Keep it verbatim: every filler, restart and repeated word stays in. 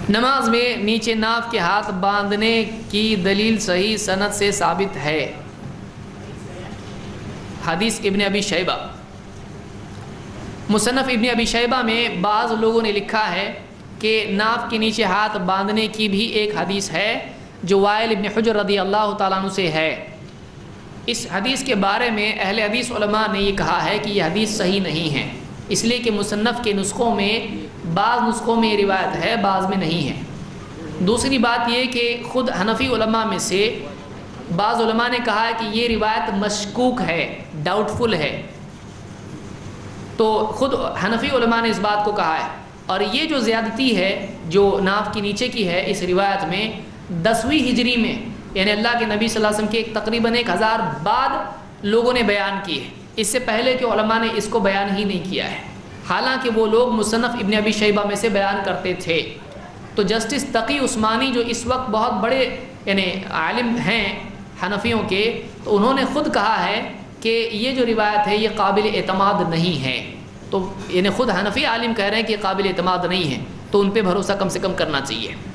نماز میں نیچے ناف کے ہاتھ باندھنے کی دلیل صحیح سند سے ثابت ہے۔ حدیث ابن ابی شیبہ، مصنف ابن ابی شیبہ میں بعض لوگوں نے لکھا ہے کہ ناف کے نیچے ہاتھ باندھنے کی بھی ایک حدیث ہے جو وائل ابن حجر رضی اللہ تعالیٰ عنہ سے ہے۔ اس حدیث کے بارے میں اہل حدیث علماء نے یہ کہا ہے کہ یہ حدیث صحیح نہیں ہے، اس لیے کہ مصنف کے نسخوں میں بعض نسخوں میں یہ روایت ہے، بعض میں نہیں ہے۔ دوسری بات یہ کہ خود حنفی علماء میں سے بعض علماء نے کہا ہے کہ یہ روایت مشکوک ہے، ڈاؤٹ فل ہے، تو خود حنفی علماء نے اس بات کو کہا ہے۔ اور یہ جو زیادتی ہے جو ناف کے نیچے کی ہے اس روایت میں، دسویں ہجری میں یعنی اللہ کے نبی صلی اللہ علیہ وسلم کے تقریباً ایک ہزار بعد لوگوں نے بیان کی ہے، اس سے پہلے کے علماء نے اس کو بیان ہی نہیں کیا ہے، حالانکہ وہ لوگ مصنف ابن ابی شیبہ میں سے بیان کرتے تھے۔ تو جسٹس تقی عثمانی جو اس وقت بہت بڑے یعنی عالم ہیں حنفیوں کے، تو انہوں نے خود کہا ہے کہ یہ جو روایت ہے یہ قابل اعتماد نہیں ہے، تو یعنی خود حنفی عالم کہہ رہے ہیں کہ یہ قابل اعتماد نہیں ہے، تو ان پہ بھروسہ کم سے کم کرنا چاہیے۔